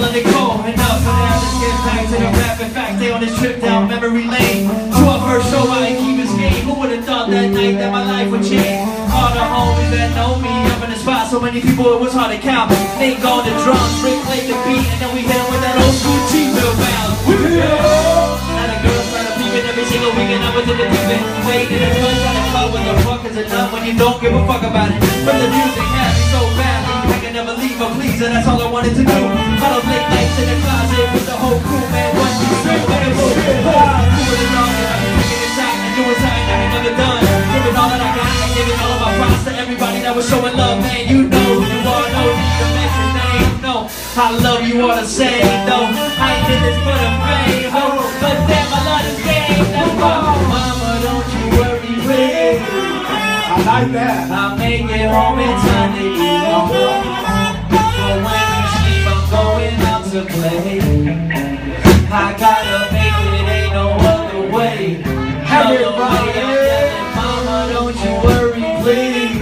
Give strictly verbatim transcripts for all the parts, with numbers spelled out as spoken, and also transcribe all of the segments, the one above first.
let it go. Enough for that, let's get back to the rap. In fact, stay on this trip down memory lane. To our first show, I ain't keep his game. Who would've thought that night that my life would change? All the homies that know me up in the spot, so many people it was hard to count. They go on the drums, Rick played the beat, and then we hit him with that old school T-bill bounce. Now the girls try to peep it every single weekend. I was in the deep end, waiting in the front, trying to call what the fuck is enough when you don't give a fuck about it. But the music had me so badly, I can never leave a pleaser, that's all I wanted to do. All those late nights in the closet with the whole crew, man, what you say, what it was. Who would've known that I've been taking a shot and doing something I ain't never done. Giving all that I got and giving all of my props to everybody that was showing love, man. You know who you are, no need to mention names, no. I love you all the same, though. I ain't did this for the fame, oh. But damn, I love this game, that's why. Mama, don't you worry, please. I like that. I'll make it home in time to eat. But when you sleep, I'm going out to play. I gotta make it, ain't no other way. Everybody, Mama, don't you worry, please.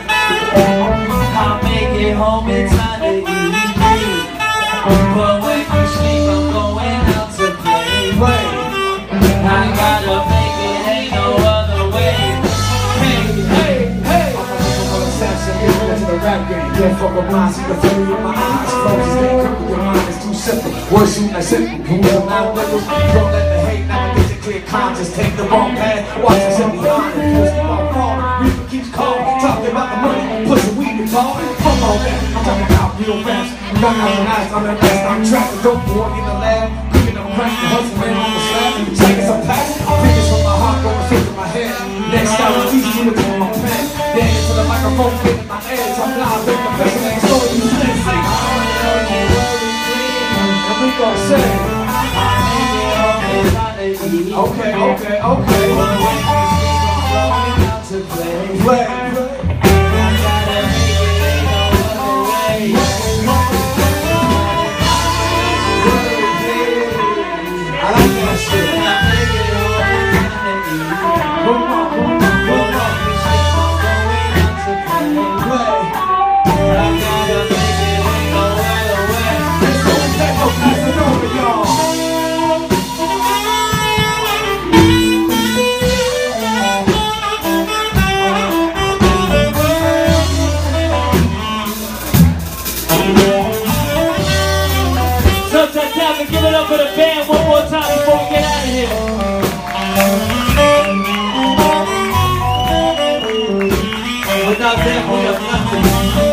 I'll make it home in time to eat. But when you sleep, I'm going out to play. I gotta make it, ain't no other way. Hey, hey, hey. Into the rap game, yeah, fuck with mine, see the fury in my eyes. Close, stay cool, your mind is too simple. Words shoot like simple, you will not levels. Don't let the hate navigate your clear conscience. Take the wrong path, watch yourself behind it. Force me off falling, reaper keeps calling. Talking about the money, put some weed in ball. Fuck all that, I'm talking about real raps. I'm not out nice, I'm the best, I'm trapping. Dope boy in the lab, cooking up crack, the hustling on the slab. Taking some packs, fingers from my heart, going straight to my head. Next out, it's easy to do my pen. Then into the microphone, getting my edge. I'm not with the best, and so you say, say, and we gon' say, okay, okay, okay. Play. I like that shit. Come on, come on, come on. Sometimes Tavern, give it up for the band one more time before we get out of here. Without them, we have nothing.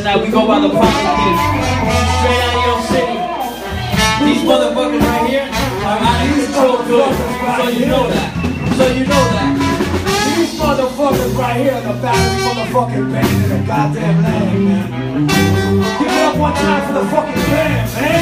tonight. We go by the politics. Straight out of your city. These motherfuckers right here are out of control good. So you know that. So you know that. These motherfuckers right here are the baddest motherfucking band in the goddamn land, man. Give it up one time for the fucking band, man.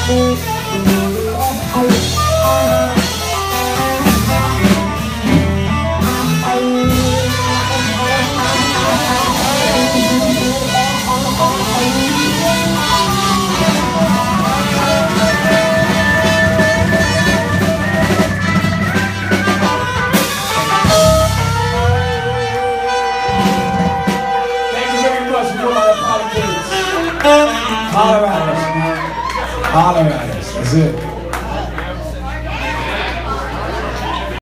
Holler at us. Holler at us. That's it.